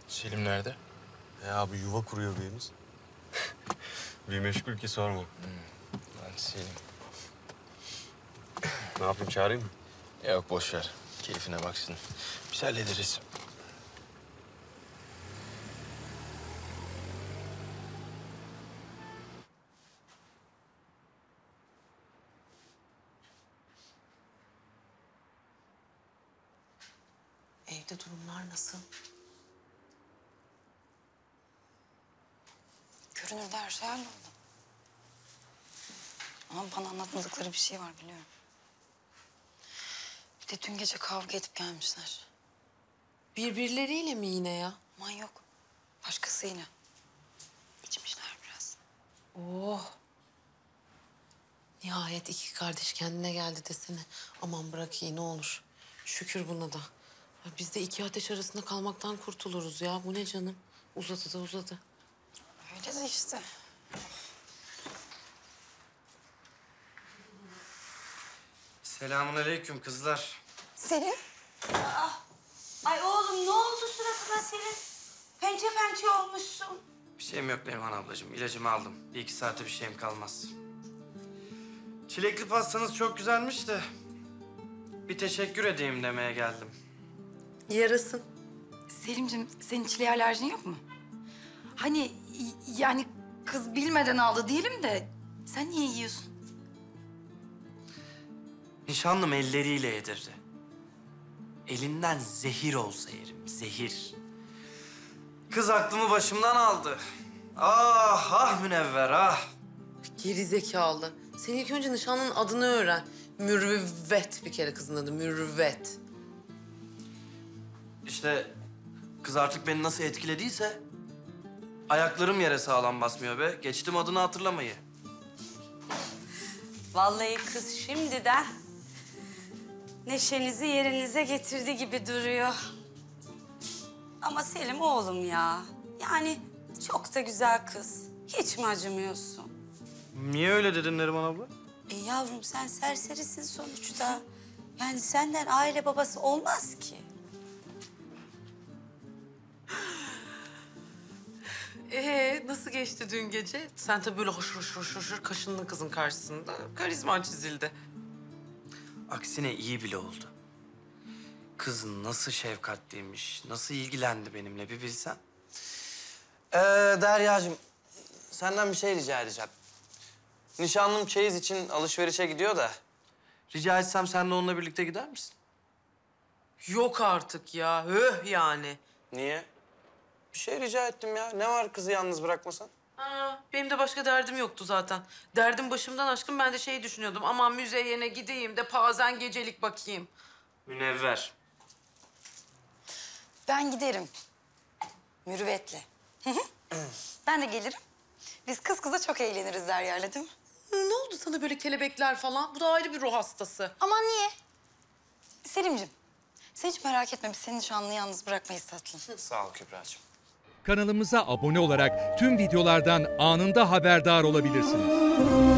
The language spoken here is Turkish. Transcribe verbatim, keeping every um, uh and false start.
Selim nerede? E abi yuva kuruyor birimiz. Bir meşgul ki sorma. Hmm. Lan Selim. Ne yapayım, çağırayım mı? Yok boş ver. Keyfine baksın. Biz hallederiz. Evde durumlar nasıl? Görünürde her şey halloldu. Ama bana anlatmadıkları bir şey var biliyorum. Bir de dün gece kavga edip gelmişler. Birbirleriyle mi yine ya? Aman yok. Başkasıyla. İçmişler biraz. Oh. Nihayet iki kardeş kendine geldi desene. Aman bırak iyi ne olur. Şükür buna da. Ya biz de iki ateş arasında kalmaktan kurtuluruz ya. Bu ne canım? Uzadı da uzadı. Öyle de işte. Selamünaleyküm kızlar. Selim. Aa, ay oğlum ne oldu suratına senin? Pençe pençe olmuşsun. Bir şeyim yok Neriman ablacığım. İlacımı aldım. Bir iki saate bir şeyim kalmaz. Çilekli pastanız çok güzelmiş de... bir teşekkür edeyim demeye geldim. Yarasın. Selimciğim senin çileğe alerjin yok mu? Hani y- yani kız bilmeden aldı diyelim de sen niye yiyorsun? Nişanlım elleriyle yedirdi. Elinden zehir olsa yerim, zehir. Kız aklımı başımdan aldı. Ah, ah Münevver, ah. Geri zekalı. Sen ilk önce nişanlının adını öğren. Mürüvvet bir kere kızın adı. Mürüvvet. İşte kız artık beni nasıl etkilediyse... ayaklarım yere sağlam basmıyor be. Geçtim adını hatırlamayı. Vallahi kız şimdiden neşenizi yerinize getirdi gibi duruyor. Ama Selim oğlum ya. Yani çok da güzel kız. Hiç mi acımıyorsun? Niye öyle dedin Neriman abla? E yavrum sen serserisin sonuçta. Yani senden aile babası olmaz ki. Ee nasıl geçti dün gece? Sen tabii böyle hoşur hoşur hoşur hoşur kaşındın kızın karşısında. Karizman çizildi. Aksine iyi bile oldu. Kız nasıl şefkatliymiş, nasıl ilgilendi benimle bir bilsen. Ee, Derya'cığım, senden bir şey rica edeceğim. Nişanlım çeyiz için alışverişe gidiyor da... rica etsem sen de onunla birlikte gider misin? Yok artık ya. Höh yani. Niye? Bir şey rica ettim ya. Ne var kızı yalnız bırakmasan? Aa, benim de başka derdim yoktu zaten. Derdim başımdan aşkın ben de şey düşünüyordum. Aman müzeyene gideyim de pazen gecelik bakayım. Münevver. Ben giderim. Mürüvvetle. Hı hı. Ben de gelirim. Biz kız kıza çok eğleniriz Derya'yla değil mi? Hı, ne oldu sana böyle kelebekler falan? Bu da ayrı bir ruh hastası. Aman niye? Selimciğim, sen hiç merak etme. Biz senin nişanlını yalnız bırakmayız tatlım. Sağ ol Kübra'cığım. Kanalımıza abone olarak tüm videolardan anında haberdar olabilirsiniz.